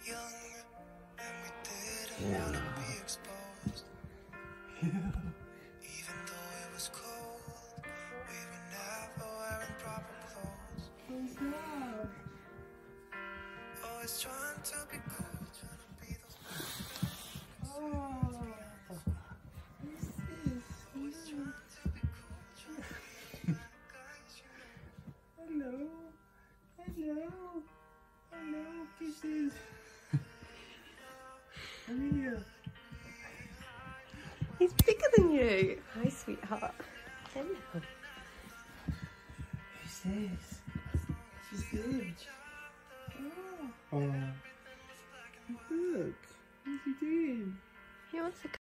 Hello, kisses. Amelia. He's bigger than you. Hi, sweetheart. Hello. Who's this? She's good. Oh. Look. What's he doing? He wants to